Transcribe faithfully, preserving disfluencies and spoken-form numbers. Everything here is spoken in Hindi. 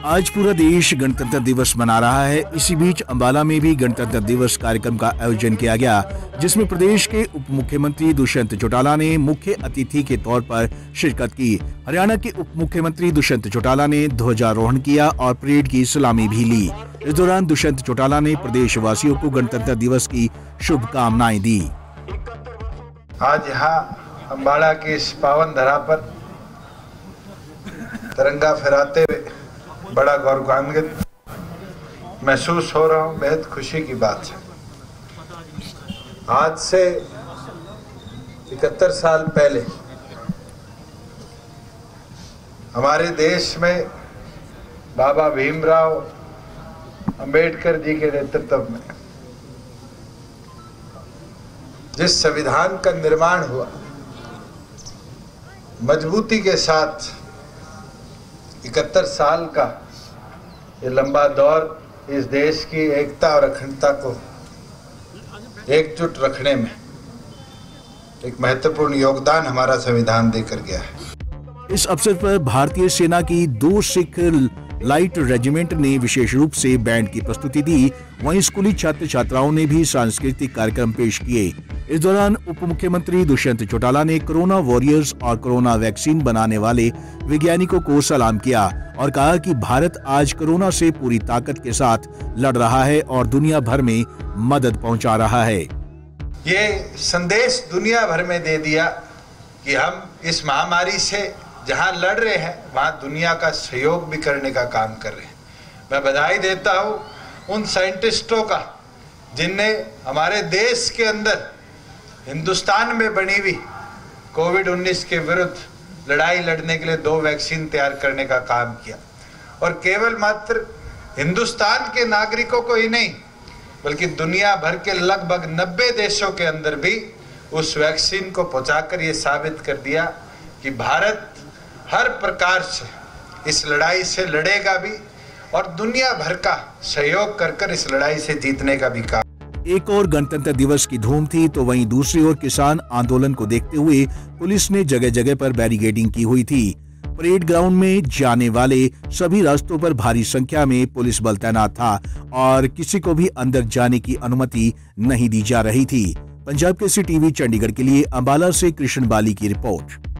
आज पूरा देश गणतंत्र दिवस मना रहा है। इसी बीच अंबाला में भी गणतंत्र दिवस कार्यक्रम का आयोजन किया गया, जिसमें प्रदेश के उप मुख्यमंत्री दुष्यंत चौटाला ने मुख्य अतिथि के तौर पर शिरकत की। हरियाणा के उप मुख्यमंत्री दुष्यंत चौटाला ने ध्वजारोहण किया और परेड की सलामी भी ली। इस दौरान दुष्यंत चौटाला ने प्रदेशवासियों को गणतंत्र दिवस की शुभकामनाएं दी। आज यहाँ अंबाला की इस पावन धरा पर तिरंगा फहराते हुए बड़ा गौरवान्वित महसूस हो रहा हूँ। बेहद खुशी की बात है। आज से इकहत्तर साल पहले हमारे देश में बाबा भीमराव अंबेडकर जी के नेतृत्व में जिस संविधान का निर्माण हुआ, मजबूती के साथ इकहत्तर साल का ये लंबा दौर इस देश की एकता और अखंडता को एकजुट रखने में एक महत्वपूर्ण योगदान हमारा संविधान देकर गया है। इस अवसर पर भारतीय सेना की दो सिख लाइट रेजिमेंट ने विशेष रूप से बैंड की प्रस्तुति दी। वहीं स्कूली छात्र छात्राओं ने भी सांस्कृतिक कार्यक्रम पेश किए। इस दौरान उप मुख्यमंत्री दुष्यंत चौटाला ने कोरोना वॉरियर्स और कोरोना वैक्सीन बनाने वाले वैज्ञानिकों को सलाम किया और कहा कि भारत आज कोरोना से पूरी ताकत के साथ लड़ रहा है और दुनिया भर में मदद पहुंचा रहा है। ये संदेश दुनिया भर में दे दिया कि हम इस महामारी से जहां लड़ रहे हैं वहां दुनिया का सहयोग भी करने का काम कर रहे हैं। मैं बधाई देता हूं उन साइंटिस्टों का जिनने हमारे देश के अंदर हिंदुस्तान में बनी हुई कोविड उन्नीस के विरुद्ध लड़ाई लड़ने के लिए दो वैक्सीन तैयार करने का काम किया। और केवल मात्र हिंदुस्तान के नागरिकों को ही नहीं बल्कि दुनिया भर के लगभग नब्बे देशों के अंदर भी उस वैक्सीन को पहुंचाकर ये साबित कर दिया कि भारत हर प्रकार से इस लड़ाई से लड़ेगा भी और दुनिया भर का सहयोग कर कर इस लड़ाई से जीतने का भी काम। एक और गणतंत्र दिवस की धूम थी तो वहीं दूसरी ओर किसान आंदोलन को देखते हुए पुलिस ने जगह जगह पर बैरिकेडिंग की हुई थी। परेड ग्राउंड में जाने वाले सभी रास्तों पर भारी संख्या में पुलिस बल तैनात था और किसी को भी अंदर जाने की अनुमति नहीं दी जा रही थी। पंजाब केसरी टीवी चंडीगढ़ के लिए अंबाला से कृष्ण बाली की रिपोर्ट।